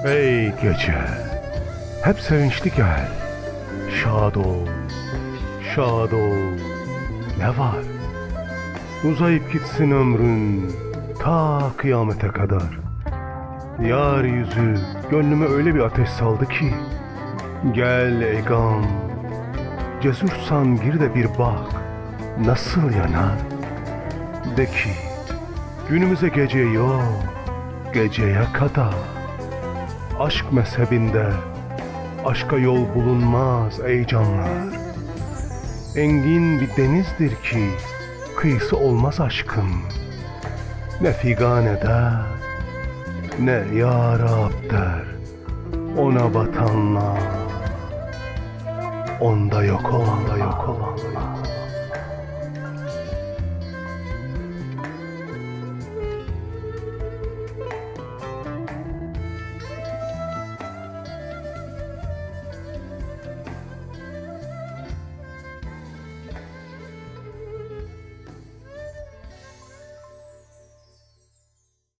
Ey gece, hep sevinçli gel. Şad ol, şad ol. Ne var? Uzayıp gitsin ömrün ta kıyamete kadar. Yar yüzü gönlüme öyle bir ateş saldı ki. Gel ey gam, cesursan gir de bir bak, nasıl yanar? De ki günümüze gece yok, geceye kadar. Aşk mezhebinde aşka yol bulunmaz ey canlar. Engin bir denizdir ki kıyısı olmaz aşkın. Ne figan eder, ne ya Rab der ona batanlar, onda yok olanlar.